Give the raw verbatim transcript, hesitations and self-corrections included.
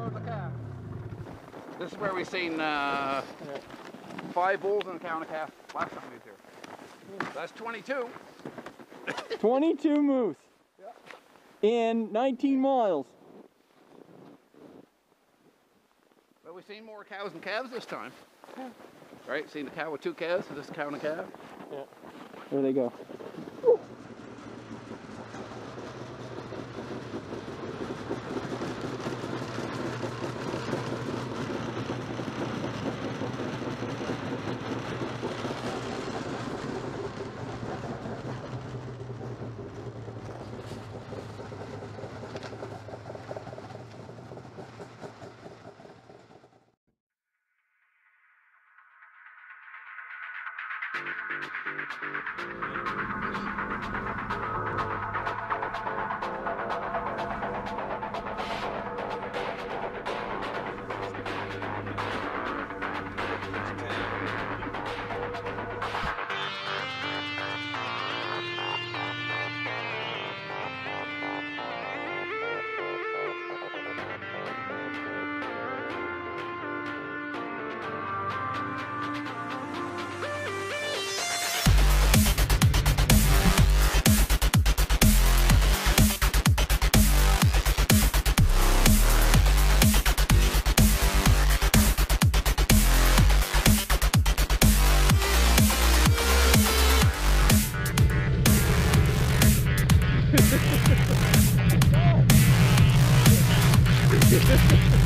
goes the calf. This is where we seen uh, yeah. five bulls and a cow and a calf last time we was here. That's twenty-two. twenty-two moose. Yeah. In nineteen miles. Well, we've seen more cows and calves this time. Yeah. Right, seen the cow with two calves, so this is a cow and a calf. Yeah. There they go. Ha ha ha!